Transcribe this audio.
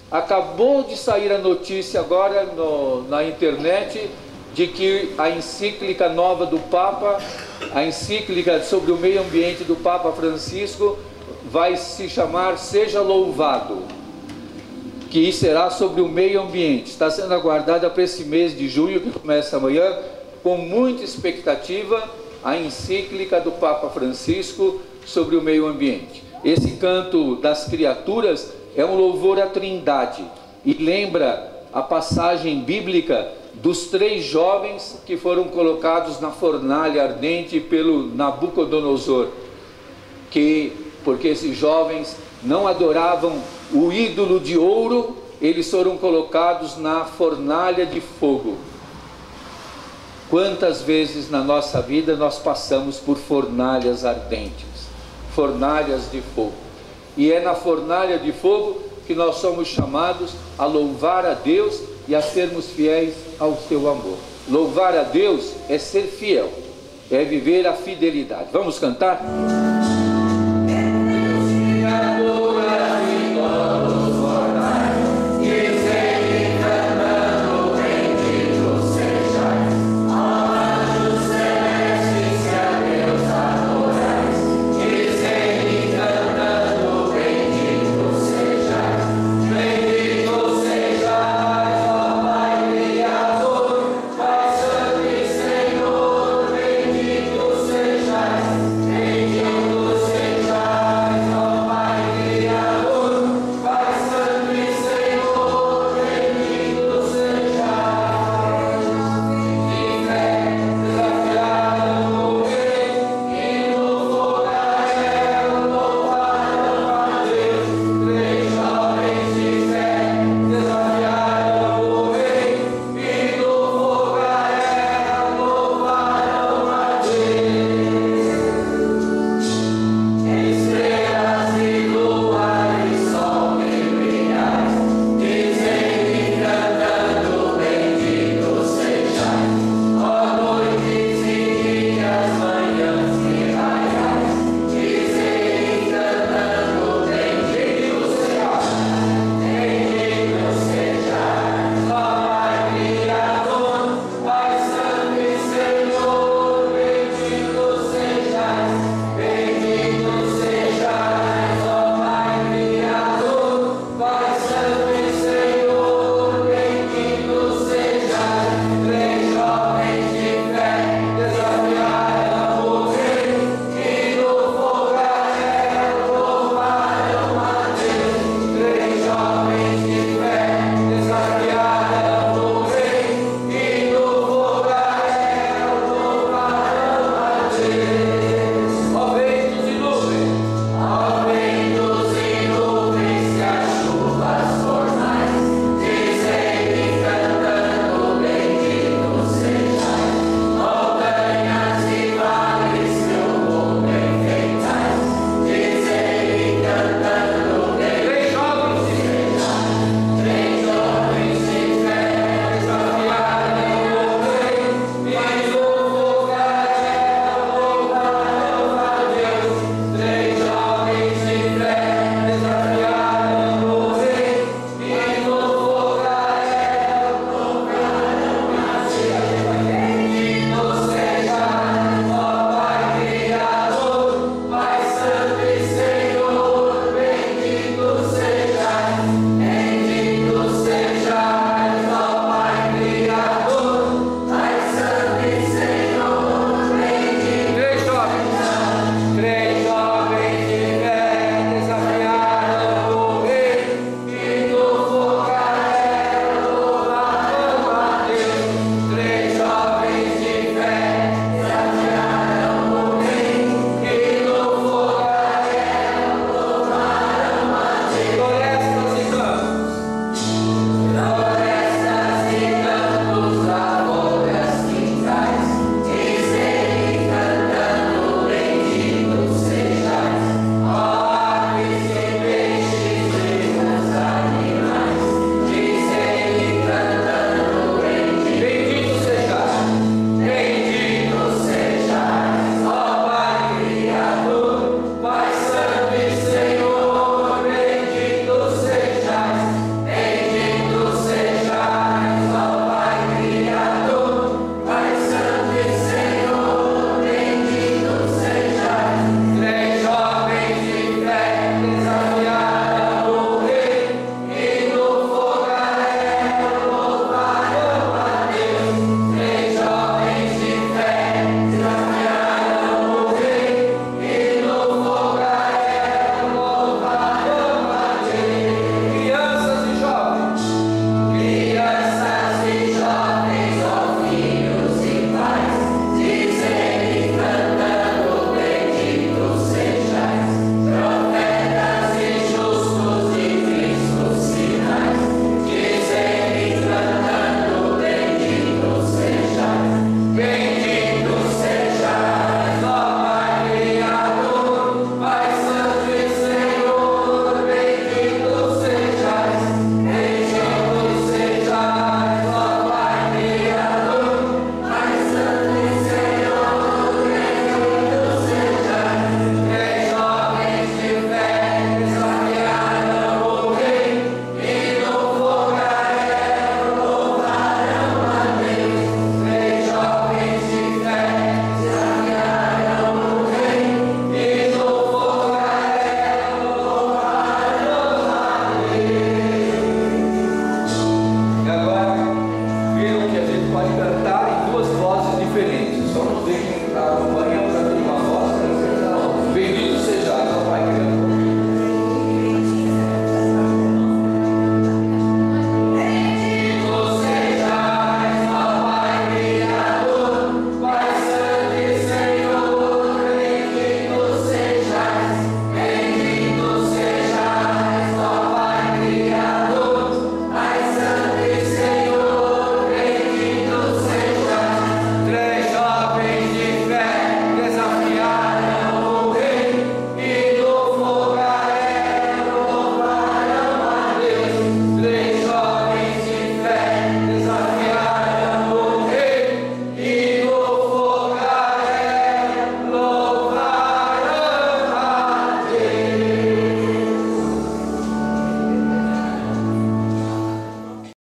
Acabou de sair a notícia agora na internet de que a encíclica nova do Papa, a encíclica sobre o meio ambiente do Papa Francisco, vai se chamar Seja Louvado, que será sobre o meio ambiente. Está sendo aguardada para esse mês de junho, que começa amanhã, com muita expectativa, a encíclica do Papa Francisco sobre o meio ambiente. Esse canto das criaturas é um louvor à Trindade e lembra a passagem bíblica dos 3 jovens que foram colocados na fornalha ardente pelo Nabucodonosor, porque esses jovens não adoravam o ídolo de ouro, eles foram colocados na fornalha de fogo. Quantas vezes na nossa vida nós passamos por fornalhas ardentes, fornalhas de fogo, e é na fornalha de fogo que nós somos chamados a louvar a Deus e a sermos fiéis ao seu amor. Louvar a Deus é ser fiel, é viver a fidelidade. Vamos cantar?